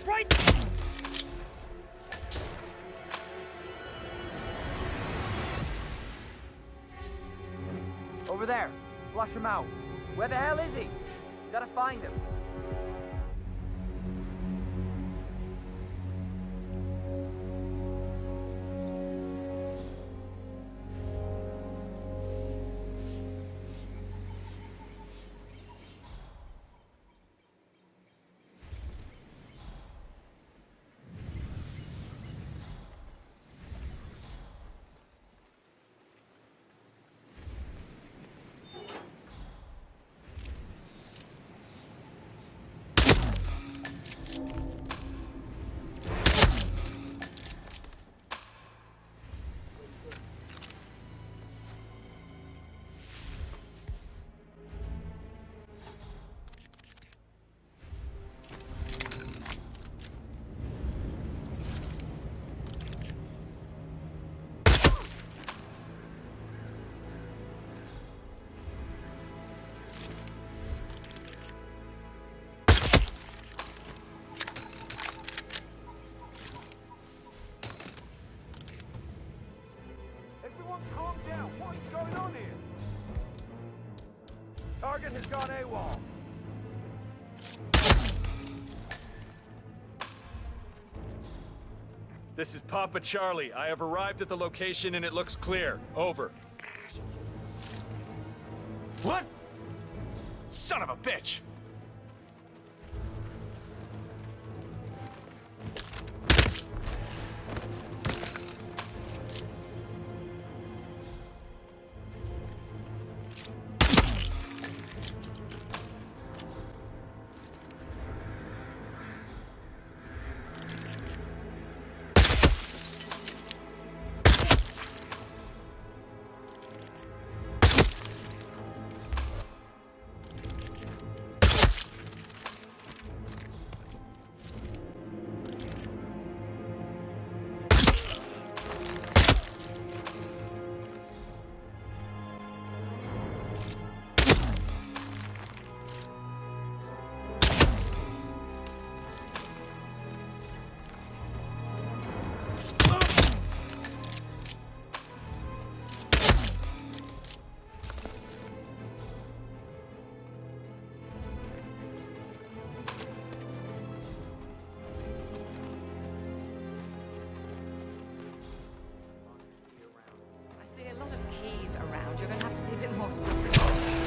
right! Over there. Flush him out. Where the hell is he? You gotta find him. Calm down. What is going on here? Target has gone AWOL. This is Papa Charlie. I have arrived at the location and it looks clear. Over. What? Son of a bitch! Around, you're going to have to be a bit more specific.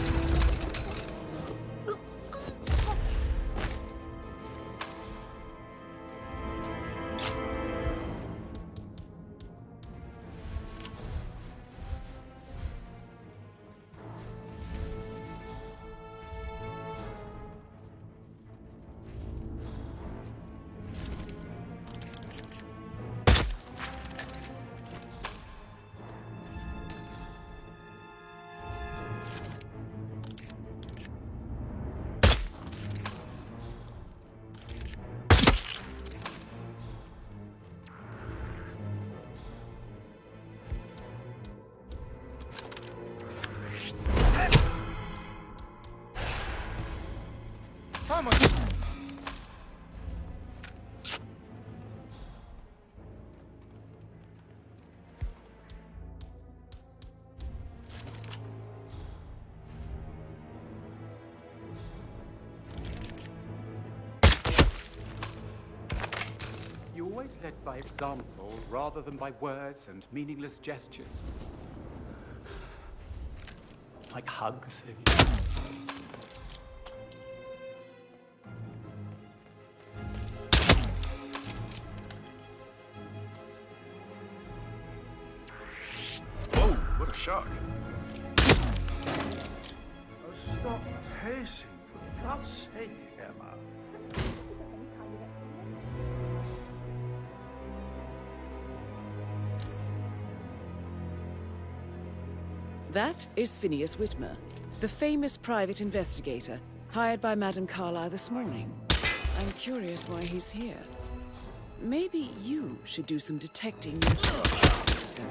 You always led by example rather than by words and meaningless gestures. Like hugs. Whoa, what a shock. Stop pacing, for God's sake, Emma. That is Phineas Whitmer, the famous private investigator hired by Madame Carlyle this morning. I'm curious why he's here. Maybe you should do some detecting yourself.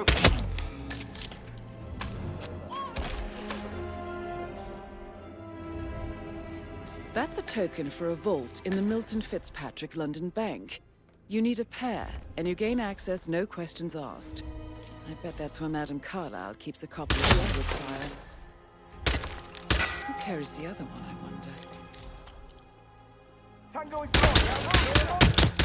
open. That's a token for a vault in the Milton Fitzpatrick London Bank. You need a pair, and you gain access no questions asked. I bet that's where Madame Carlyle keeps a copy of the Edwards file. Who carries the other one, I wonder? Tango is gone.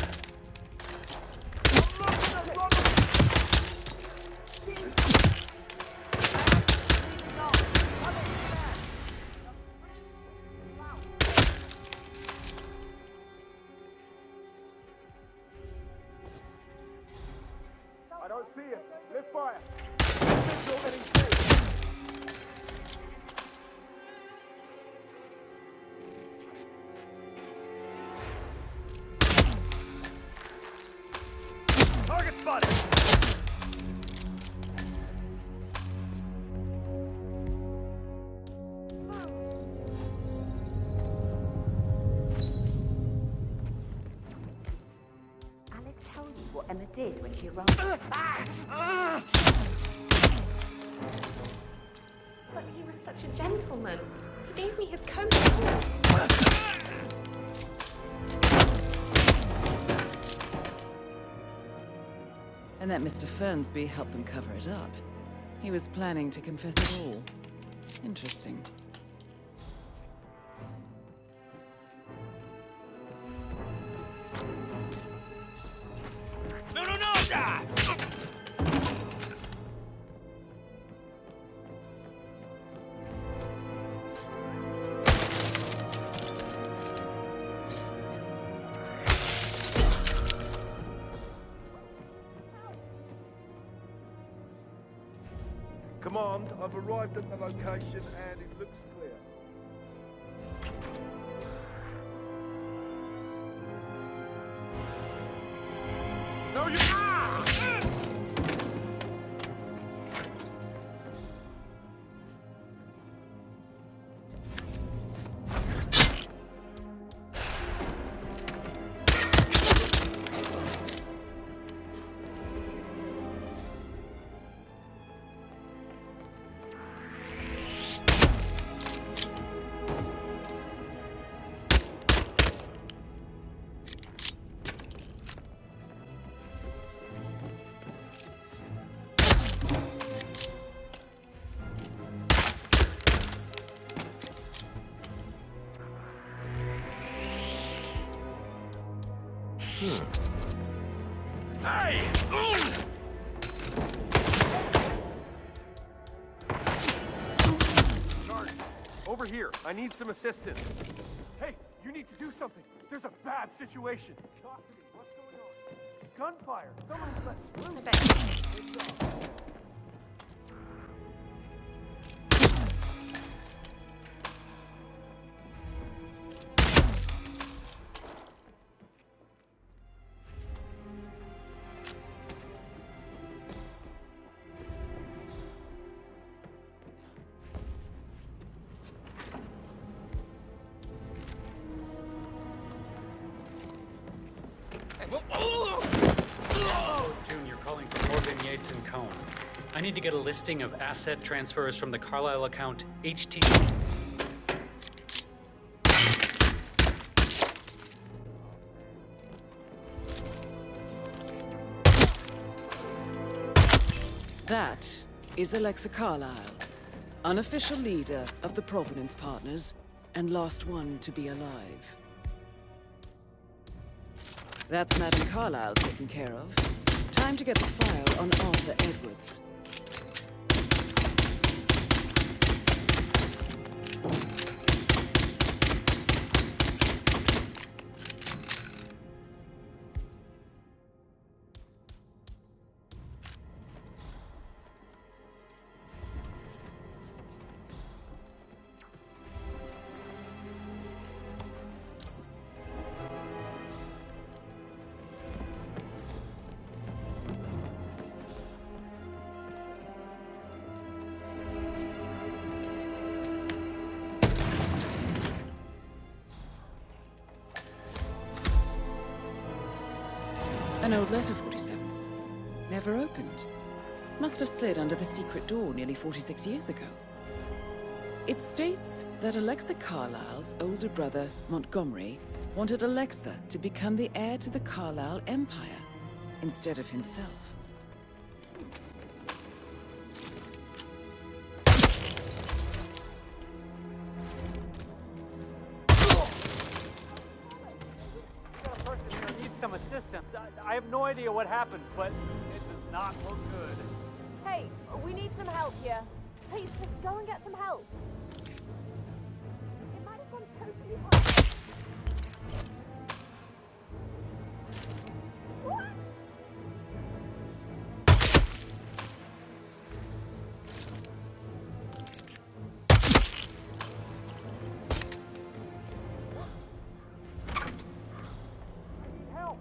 I don't see it. Lift fire. Target spotted! Alex tell you what Emma did when she arrived? But he was such a gentleman. He gave me his coat. And that Mr. Fernsby helped them cover it up. He was planning to confess it all. Interesting. No, no, no! Ah! Command, I've arrived at the location and it looks clear. No, you... Ah! Hey! Charge, over here. I need some assistance. Hey, you need to do something. There's a bad situation. Talk to me. What's going on? Gunfire. Someone's let loose. June, you're calling for Morgan, Yates, and Cohn. I need to get a listing of asset transfers from the Carlyle account HT. That is Alexa Carlyle, unofficial leader of the Provenance Partners, and last one to be alive. That's Madame Carlyle taken care of. Time to get the file on Arthur Edwards. An old letter, 47. Never opened. must have slid under the secret door nearly 46 years ago. It states that Alexa Carlisle's older brother, Montgomery, wanted Alexa to become the heir to the Carlisle Empire instead of himself. Got a person here who needs some assistance. I have no idea what happened, but it does not look good. Hey, we need some help here. Please, just go and get some help. It might have gone totally wrong. What? I need help.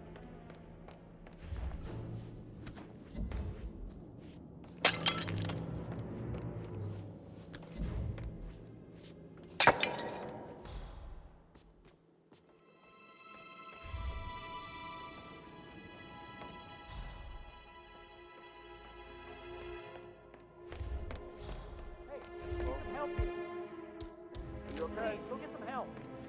Hey, we need some help here. You okay? Go get some help.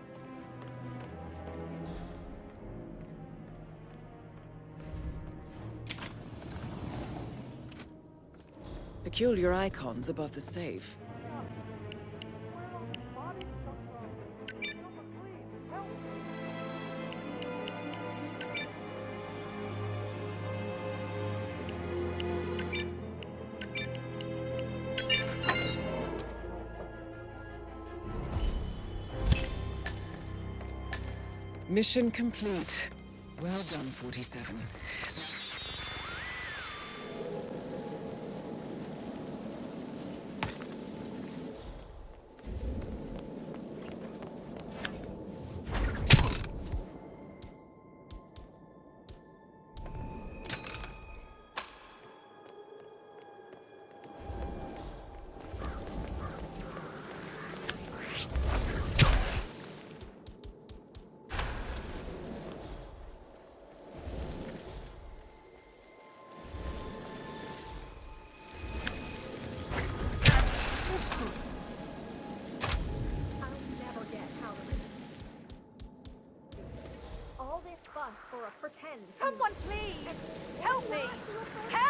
Peculiar icons above the safe. Where are all these bodies coming from? Someone please, help me. Mission complete. Well done, 47. I'll never get out of it. All this fuss for a pretend. Someone please! Help me! Help!